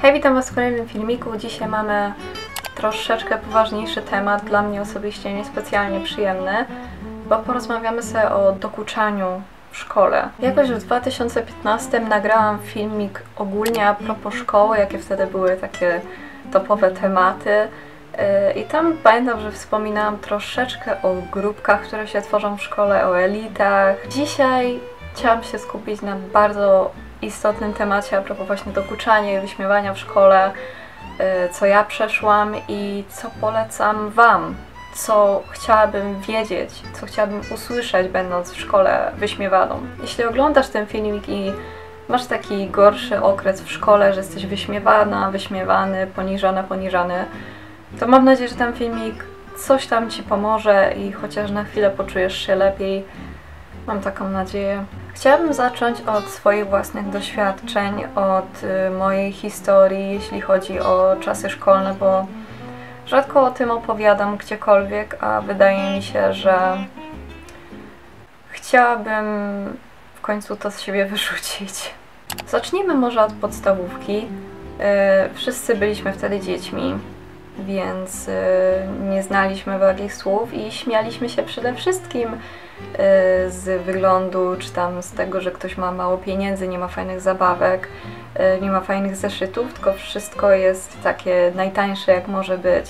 Hej, witam Was w kolejnym filmiku. Dzisiaj mamy troszeczkę poważniejszy temat, dla mnie osobiście niespecjalnie przyjemny, bo porozmawiamy sobie o dokuczaniu w szkole. Jakoś w 2015 nagrałam filmik ogólnie a propos szkoły, jakie wtedy były takie topowe tematy. I tam pamiętam, że wspominałam troszeczkę o grupkach, które się tworzą w szkole, o elitach. Dzisiaj chciałam się skupić na bardzo istotnym temacie a propos właśnie dokuczania i wyśmiewania w szkole, co ja przeszłam i co polecam Wam, co chciałabym wiedzieć, co chciałabym usłyszeć, będąc w szkole wyśmiewaną. Jeśli oglądasz ten filmik i masz taki gorszy okres w szkole, że jesteś wyśmiewana, wyśmiewany, poniżana, poniżany, to mam nadzieję, że ten filmik coś tam Ci pomoże i chociaż na chwilę poczujesz się lepiej. Mam taką nadzieję. Chciałabym zacząć od swoich własnych doświadczeń, od mojej historii, jeśli chodzi o czasy szkolne, bo rzadko o tym opowiadam gdziekolwiek, a wydaje mi się, że chciałabym w końcu to z siebie wyrzucić. Zacznijmy może od podstawówki. Wszyscy byliśmy wtedy dziećmi, więc nie znaliśmy wielkich słów i śmialiśmy się przede wszystkim z wyglądu, czy tam z tego, że ktoś ma mało pieniędzy, nie ma fajnych zabawek, nie ma fajnych zeszytów, tylko wszystko jest takie najtańsze jak może być.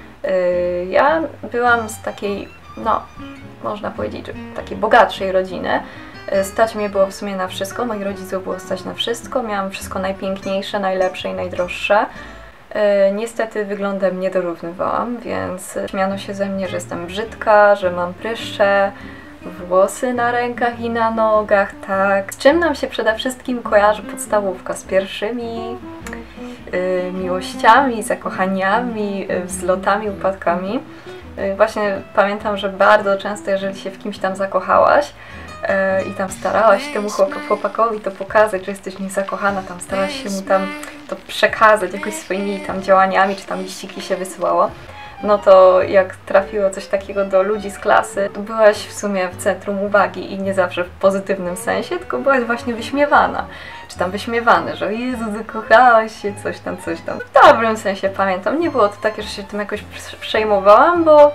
Ja byłam z takiej, no można powiedzieć, że takiej bogatszej rodziny. Stać mnie było w sumie na wszystko, moich rodziców było stać na wszystko, miałam wszystko najpiękniejsze, najlepsze i najdroższe. Niestety wyglądem nie dorównywałam, więc śmiano się ze mnie, że jestem brzydka, że mam pryszcze, włosy na rękach i na nogach, tak. Z czym nam się przede wszystkim kojarzy podstawówka? Z pierwszymi miłościami, zakochaniami, wzlotami, upadkami. Właśnie pamiętam, że bardzo często, jeżeli się w kimś tam zakochałaś i tam starałaś się temu chłopakowi to pokazać, że jesteś w nim zakochana, tam starałaś się mu tam to przekazać jakoś swoimi tam działaniami, czy tam liściki się wysyłało, no to jak trafiło coś takiego do ludzi z klasy, to byłaś w sumie w centrum uwagi i nie zawsze w pozytywnym sensie, tylko byłaś właśnie wyśmiewana, czy tam wyśmiewany, że Jezu, zakochałaś się, coś tam, coś tam. W dobrym sensie pamiętam, nie było to takie, że się tym jakoś przejmowałam, bo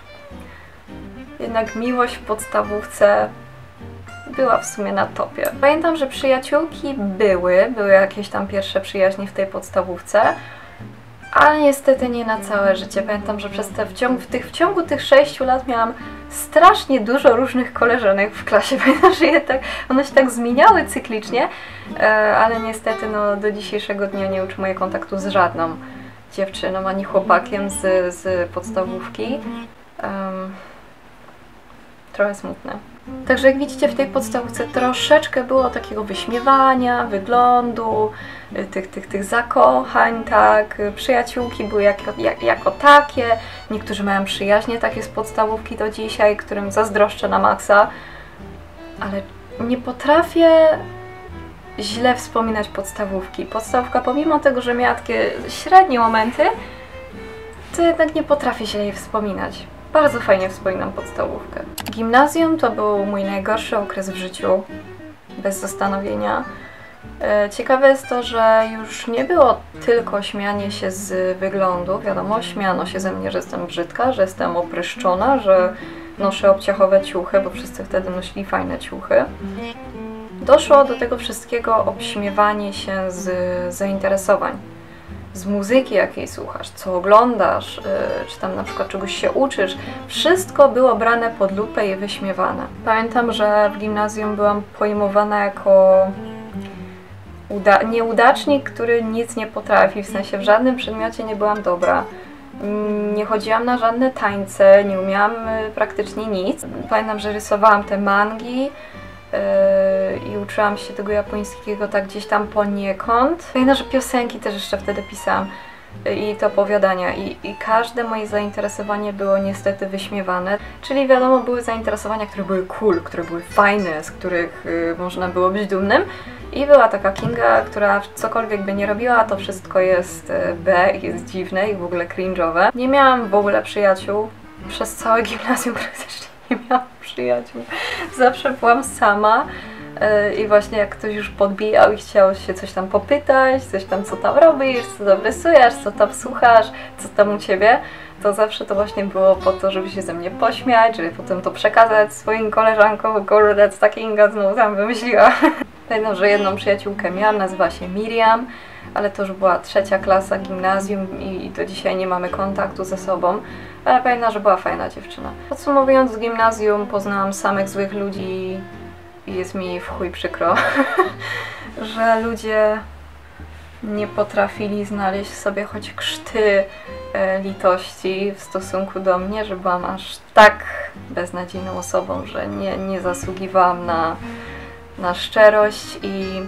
jednak miłość w podstawówce była w sumie na topie. Pamiętam, że przyjaciółki były jakieś tam pierwsze przyjaźnie w tej podstawówce, ale niestety nie na całe życie. Pamiętam, że w ciągu tych 6 lat miałam strasznie dużo różnych koleżanek w klasie. Pamiętam, że one się tak zmieniały cyklicznie, ale niestety no, do dzisiejszego dnia nie utrzymuję kontaktu z żadną dziewczyną, ani chłopakiem z podstawówki. Trochę smutne. Także jak widzicie, w tej podstawówce troszeczkę było takiego wyśmiewania, wyglądu, tych zakochań, tak, przyjaciółki były jako takie, niektórzy mają przyjaźnie takie z podstawówki do dzisiaj, którym zazdroszczę na maksa, ale nie potrafię źle wspominać podstawówki. Podstawówka, pomimo tego, że miała takie średnie momenty, to jednak nie potrafię źle jej wspominać. Bardzo fajnie wspominam podstawówkę. Gimnazjum to był mój najgorszy okres w życiu, bez zastanowienia. Ciekawe jest to, że już nie było tylko śmianie się z wyglądu. Wiadomo, śmiano się ze mnie, że jestem brzydka, że jestem opryszczona, że noszę obciachowe ciuchy, bo wszyscy wtedy nosili fajne ciuchy. Doszło do tego wszystkiego obśmiewanie się z zainteresowań. Z muzyki, jakiej słuchasz, co oglądasz, czy tam na przykład czegoś się uczysz, wszystko było brane pod lupę i wyśmiewane. Pamiętam, że w gimnazjum byłam pojmowana jako nieudacznik, który nic nie potrafi, w sensie w żadnym przedmiocie nie byłam dobra. Nie chodziłam na żadne tańce, nie umiałam praktycznie nic. Pamiętam, że rysowałam te mangi, i uczyłam się tego japońskiego tak gdzieś tam poniekąd. Pamiętam, że piosenki też jeszcze wtedy pisałam i te opowiadania i każde moje zainteresowanie było niestety wyśmiewane. Czyli wiadomo, były zainteresowania, które były cool, które były fajne, z których można było być dumnym. I była taka Kinga, która cokolwiek by nie robiła, to wszystko jest B, jest dziwne i w ogóle cringe'owe. Nie miałam w ogóle przyjaciół przez całe gimnazjum praktycznie. Nie miałam przyjaciół. Zawsze byłam sama. I właśnie jak ktoś już podbijał i chciał się coś tam popytać, coś tam co tam robisz, co tam rysujesz, co tam słuchasz, co tam u Ciebie, to zawsze to właśnie było po to, żeby się ze mnie pośmiać, żeby potem to przekazać swoim koleżankom, kurde, co taki Inga znowu tam wymyśliła. Pamiętam, że jedną przyjaciółkę miałam, nazywa się Miriam, ale to już była 3. klasa gimnazjum i do dzisiaj nie mamy kontaktu ze sobą, ale pamiętam, że była fajna dziewczyna. Podsumowując, w gimnazjum poznałam samych złych ludzi i jest mi w chuj przykro, że ludzie nie potrafili znaleźć sobie choć krzty litości w stosunku do mnie, że byłam aż tak beznadziejną osobą, że nie zasługiwałam na szczerość i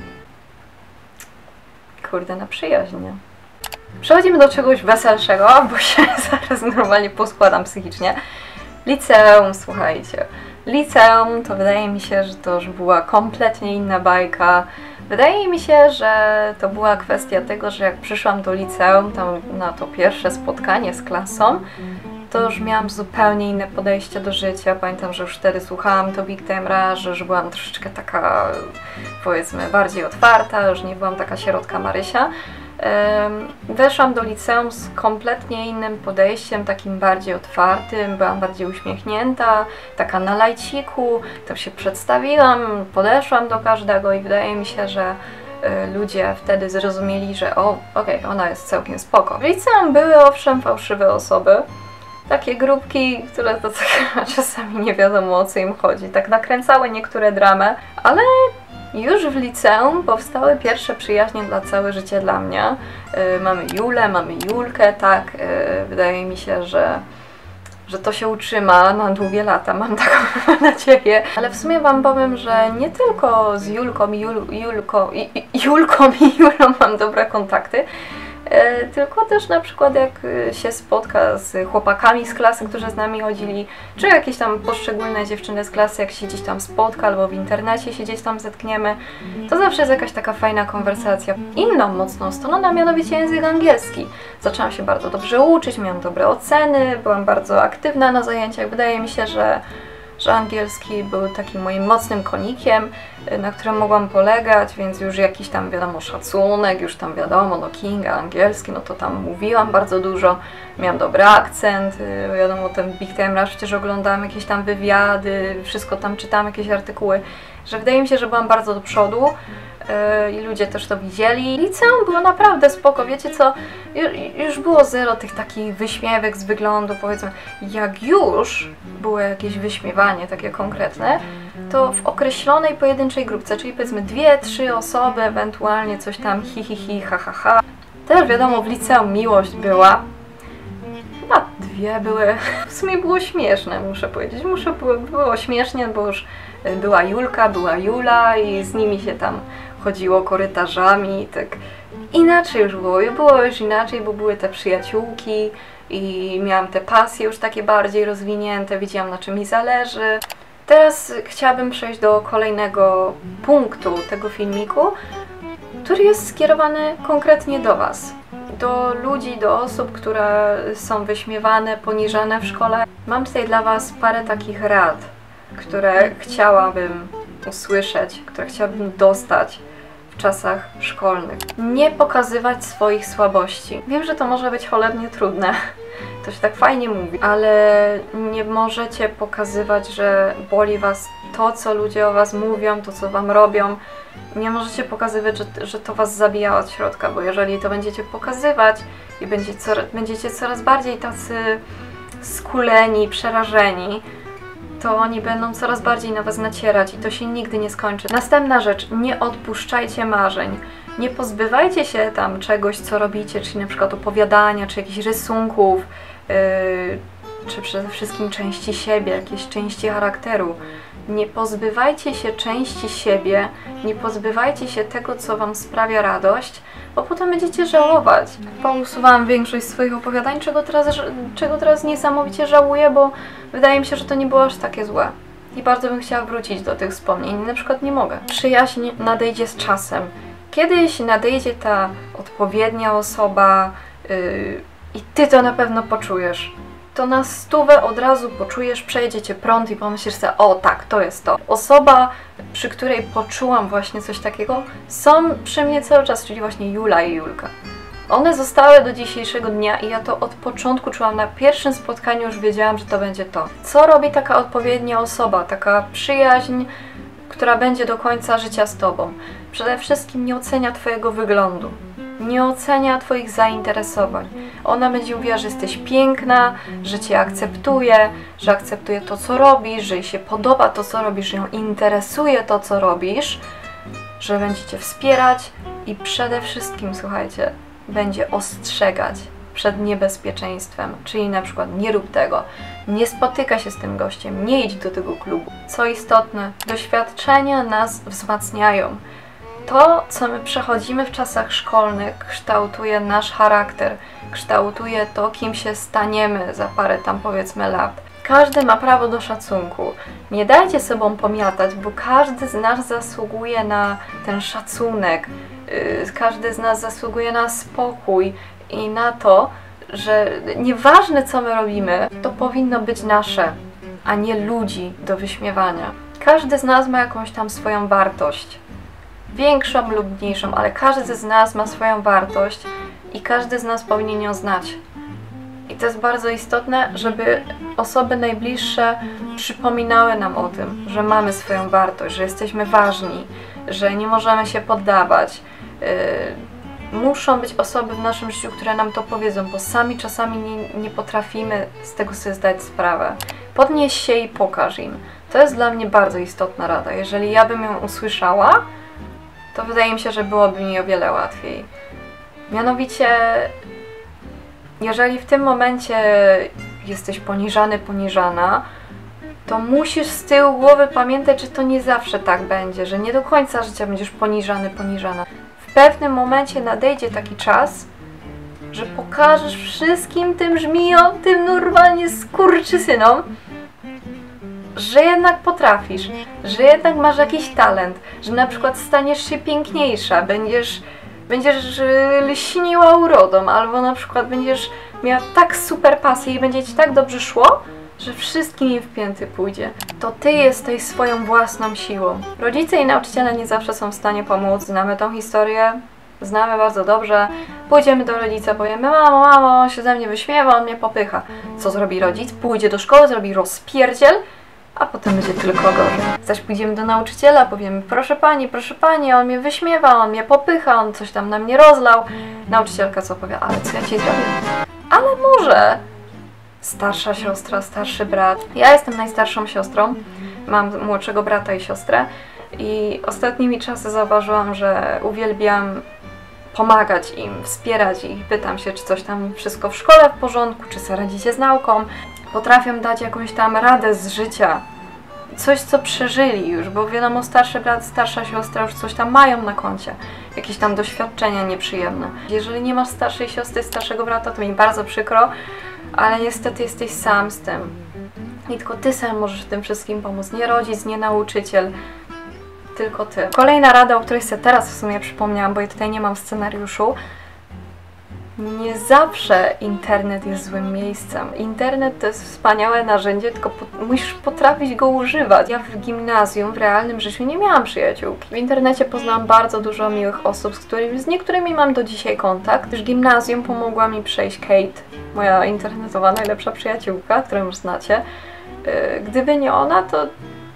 kurde, na przyjaźń. Przechodzimy do czegoś weselszego, bo się zaraz normalnie poskładam psychicznie. Liceum, słuchajcie. Liceum to wydaje mi się, że to już była kompletnie inna bajka. Wydaje mi się, że to była kwestia tego, że jak przyszłam do liceum, tam na to pierwsze spotkanie z klasą, to już miałam zupełnie inne podejście do życia. Pamiętam, że już wtedy słuchałam to Big Timera, że już byłam troszeczkę taka, powiedzmy, bardziej otwarta, już nie byłam taka sierotka Marysia. Weszłam do liceum z kompletnie innym podejściem, takim bardziej otwartym, byłam bardziej uśmiechnięta, taka na lajciku, tam się przedstawiłam, podeszłam do każdego i wydaje mi się, że ludzie wtedy zrozumieli, że okej, ona jest całkiem spoko. W liceum były owszem fałszywe osoby, takie grupki, które to tak czasami nie wiadomo o co im chodzi, tak nakręcały niektóre dramy, ale już w liceum powstały pierwsze przyjaźnie dla całe życie dla mnie. Mamy Julę, mamy Julkę, tak, wydaje mi się, że to się utrzyma na długie lata, mam taką nadzieję. Ale w sumie Wam powiem, że nie tylko z Julką i Julą mam dobre kontakty, tylko też na przykład jak się spotka z chłopakami z klasy, którzy z nami chodzili, czy jakieś tam poszczególne dziewczyny z klasy, jak się gdzieś tam spotka albo w internecie się gdzieś tam zetkniemy, to zawsze jest jakaś taka fajna konwersacja. Inną mocną stroną, a mianowicie język angielski. Zaczęłam się bardzo dobrze uczyć, miałam dobre oceny, byłam bardzo aktywna na zajęciach. Wydaje mi się, że angielski był takim moim mocnym konikiem, na którym mogłam polegać, więc już jakiś tam wiadomo szacunek, już tam wiadomo, no Kinga, angielski, no to tam mówiłam bardzo dużo, miałam dobry akcent, wiadomo ten Big Time przecież oglądałam jakieś tam wywiady, wszystko tam czytałam, jakieś artykuły, że wydaje mi się, że byłam bardzo do przodu i ludzie też to widzieli. Liceum było naprawdę spoko, wiecie co, już było zero tych takich wyśmiewek z wyglądu, powiedzmy, jak już było jakieś wyśmiewanie takie konkretne, to w określonej pojedynczej grupce, czyli powiedzmy 2-3 osoby, ewentualnie coś tam hi, ha, ha, ha. Też wiadomo, w liceum miłość była, chyba 2 były, w sumie było śmieszne, muszę powiedzieć, było śmiesznie, bo już była Julka, była Jula i z nimi się tam chodziło korytarzami i tak inaczej już było już inaczej, bo były te przyjaciółki i miałam te pasje już takie bardziej rozwinięte, wiedziałam na czym mi zależy. Teraz chciałabym przejść do kolejnego punktu tego filmiku, który jest skierowany konkretnie do Was. Do ludzi, do osób, które są wyśmiewane, poniżane w szkole. Mam tutaj dla Was parę takich rad, które chciałabym usłyszeć, które chciałabym dostać w czasach szkolnych. Nie pokazywać swoich słabości. Wiem, że to może być cholernie trudne, to się tak fajnie mówi, ale nie możecie pokazywać, że boli Was to, co ludzie o Was mówią, to, co Wam robią. Nie możecie pokazywać, że to Was zabija od środka, bo jeżeli to będziecie pokazywać i będziecie coraz bardziej tacy skuleni, przerażeni, to oni będą coraz bardziej na Was nacierać i to się nigdy nie skończy. Następna rzecz, nie odpuszczajcie marzeń. Nie pozbywajcie się tam czegoś, co robicie, czyli na przykład opowiadania, czy jakichś rysunków, czy przede wszystkim części siebie, jakiejś części charakteru. Nie pozbywajcie się części siebie, nie pozbywajcie się tego, co Wam sprawia radość, bo potem będziecie żałować. Pousuwałam większość swoich opowiadań, czego teraz niesamowicie żałuję, bo wydaje mi się, że to nie było aż takie złe. I bardzo bym chciała wrócić do tych wspomnień, na przykład nie mogę. Przyjaźń nadejdzie z czasem. Kiedyś nadejdzie ta odpowiednia osoba i Ty to na pewno poczujesz. To na 100 od razu poczujesz, przejdzie Cię prąd i pomyślisz sobie, o tak, to jest to. Osoba przy której poczułam właśnie coś takiego, są przy mnie cały czas, czyli właśnie Jula i Julka. One zostały do dzisiejszego dnia i ja to od początku czułam. Na pierwszym spotkaniu już wiedziałam, że to będzie to. Co robi taka odpowiednia osoba, taka przyjaźń, która będzie do końca życia z Tobą? Przede wszystkim nie ocenia Twojego wyglądu, nie ocenia Twoich zainteresowań. Ona będzie mówiła, że jesteś piękna, że Cię akceptuje, że akceptuje to, co robisz, że jej się podoba to, co robisz, że ją interesuje to, co robisz, że będzie Cię wspierać i przede wszystkim, słuchajcie, będzie ostrzegać przed niebezpieczeństwem, czyli na przykład nie rób tego, nie spotykaj się z tym gościem, nie idź do tego klubu. Co istotne, doświadczenia nas wzmacniają. To, co my przechodzimy w czasach szkolnych, kształtuje nasz charakter, kształtuje to, kim się staniemy za parę tam powiedzmy lat. Każdy ma prawo do szacunku. Nie dajcie sobą pomiatać, bo każdy z nas zasługuje na ten szacunek. Każdy z nas zasługuje na spokój i na to, że nieważne co my robimy, to powinno być nasze, a nie ludzi do wyśmiewania. Każdy z nas ma jakąś tam swoją wartość. Większą lub mniejszą, ale każdy z nas ma swoją wartość i każdy z nas powinien ją znać. I to jest bardzo istotne, żeby osoby najbliższe przypominały nam o tym, że mamy swoją wartość, że jesteśmy ważni, że nie możemy się poddawać. Muszą być osoby w naszym życiu, które nam to powiedzą, bo sami czasami nie potrafimy z tego sobie zdać sprawę. Podnieś się i pokaż im. To jest dla mnie bardzo istotna rada. Jeżeli ja bym ją usłyszała, to wydaje mi się, że byłoby mi o wiele łatwiej. Mianowicie, jeżeli w tym momencie jesteś poniżany, poniżana, to musisz z tyłu głowy pamiętać, że to nie zawsze tak będzie, że nie do końca życia będziesz poniżany, poniżana. W pewnym momencie nadejdzie taki czas, że pokażesz wszystkim tym żmijom, tym normalnie skurczysynom, że jednak potrafisz, że jednak masz jakiś talent, że na przykład staniesz się piękniejsza, będziesz lśniła urodą, albo na przykład będziesz miała tak super pasję i będzie Ci tak dobrze szło, że wszystkim im w pięty pójdzie. To Ty jesteś swoją własną siłą. Rodzice i nauczyciele nie zawsze są w stanie pomóc. Znamy tą historię, znamy bardzo dobrze. Pójdziemy do rodzica, powiemy: mamo, mamo, on się ze mnie wyśmiewa, on mnie popycha. Co zrobi rodzic? Pójdzie do szkoły, zrobi rozpierdziel, a potem będzie tylko gorzej. Zaś pójdziemy do nauczyciela, powiemy: proszę pani, on mnie wyśmiewa, on mnie popycha, on coś tam na mnie rozlał. Nauczycielka co powie? Ale co ja Ci zrobię? Ale może starsza siostra, starszy brat. Ja jestem najstarszą siostrą, mam młodszego brata i siostrę i ostatnimi czasy zauważyłam, że uwielbiam pomagać im, wspierać ich. Pytam się, czy coś tam wszystko w szkole w porządku, czy sobie radzicie z nauką. Potrafią dać jakąś tam radę z życia, coś co przeżyli już, bo wiadomo, starszy brat, starsza siostra już coś tam mają na koncie, jakieś tam doświadczenia nieprzyjemne. Jeżeli nie masz starszej siostry, starszego brata, to mi bardzo przykro, ale niestety jesteś sam z tym. I tylko Ty sam możesz w tym wszystkim pomóc, nie rodzic, nie nauczyciel, tylko Ty. Kolejna rada, o której sobie teraz w sumie przypomniałam, bo ja tutaj nie mam w scenariuszu. Nie zawsze internet jest złym miejscem. Internet to jest wspaniałe narzędzie, tylko musisz potrafić go używać. Ja w gimnazjum, w realnym życiu nie miałam przyjaciółki. W internecie poznałam bardzo dużo miłych osób, z niektórymi mam do dzisiaj kontakt. W gimnazjum pomogła mi przejść Kate, moja internetowa najlepsza przyjaciółka, którą już znacie. Gdyby nie ona, to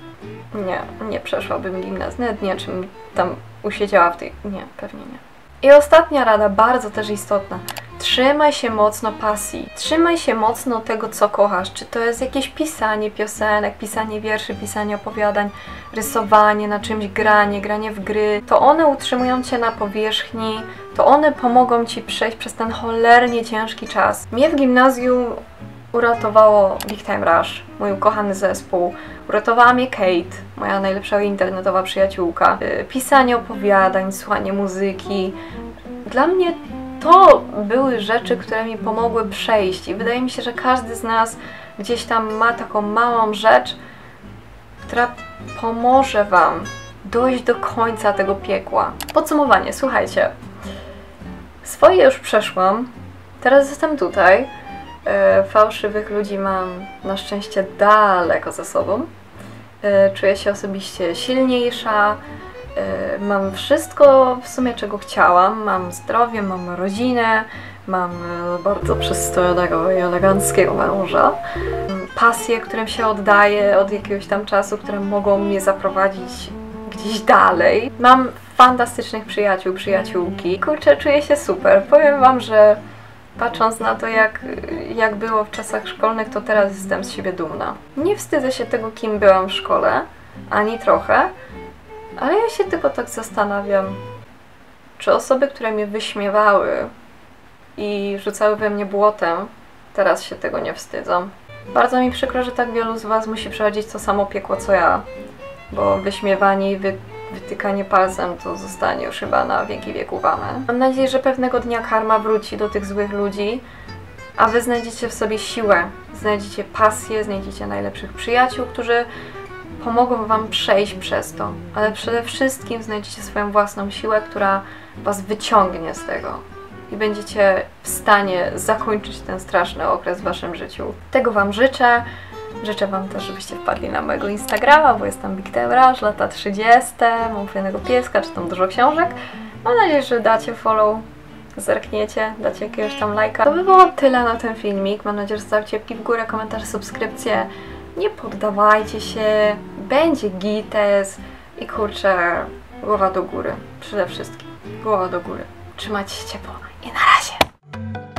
nie przeszłabym gimnazjum. Nawet nie, czym tam usiedziała w tej... Nie, pewnie nie. I ostatnia rada, bardzo też istotna. Trzymaj się mocno pasji. Trzymaj się mocno tego, co kochasz. Czy to jest jakieś pisanie piosenek, pisanie wierszy, pisanie opowiadań, rysowanie na czymś, granie w gry. To one utrzymują Cię na powierzchni, to one pomogą Ci przejść przez ten cholernie ciężki czas. Mnie w gimnazjum uratowało Big Time Rush, mój ukochany zespół. Uratowała mnie Kate, moja najlepsza internetowa przyjaciółka. Pisanie opowiadań, słuchanie muzyki. Dla mnie to były rzeczy, które mi pomogły przejść i wydaje mi się, że każdy z nas gdzieś tam ma taką małą rzecz, która pomoże Wam dojść do końca tego piekła. Podsumowanie, słuchajcie. Swoje już przeszłam, teraz jestem tutaj. Fałszywych ludzi mam na szczęście daleko za sobą Czuję się osobiście silniejsza. Mam wszystko w sumie, czego chciałam. Mam zdrowie, mam rodzinę, mam bardzo przystojnego i eleganckiego męża. Pasje, którym się oddaję od jakiegoś tam czasu, które mogą mnie zaprowadzić gdzieś dalej. Mam fantastycznych przyjaciół, przyjaciółki. Kurczę, czuję się super. Powiem wam, że patrząc na to, jak było w czasach szkolnych, to teraz jestem z siebie dumna. Nie wstydzę się tego, kim byłam w szkole, ani trochę, ale ja się tylko tak zastanawiam, czy osoby, które mnie wyśmiewały i rzucały we mnie błotem, teraz się tego nie wstydzą. Bardzo mi przykro, że tak wielu z was musi przechodzić to samo piekło, co ja, bo wyśmiewanie i wytykanie palcem to zostanie już chyba na wieki wieków amen. Mam nadzieję, że pewnego dnia karma wróci do tych złych ludzi, a wy znajdziecie w sobie siłę, znajdziecie pasję, znajdziecie najlepszych przyjaciół, którzy pomogą wam przejść przez to, ale przede wszystkim znajdziecie swoją własną siłę, która was wyciągnie z tego i będziecie w stanie zakończyć ten straszny okres w waszym życiu. Tego wam życzę. Życzę wam też, żebyście wpadli na mojego Instagrama, bo jest tam Big Debraż, lata 30, mam fajnego pieska, czytam dużo książek. Mam nadzieję, że dacie follow, zerkniecie, dacie jakiegoś tam lajka. To by było tyle na ten filmik. Mam nadzieję, że zostawcie łapki w górę, komentarz, subskrypcję. Nie poddawajcie się, będzie gites i kurczę, głowa do góry. Przede wszystkim głowa do góry. Trzymajcie się ciepło i na razie!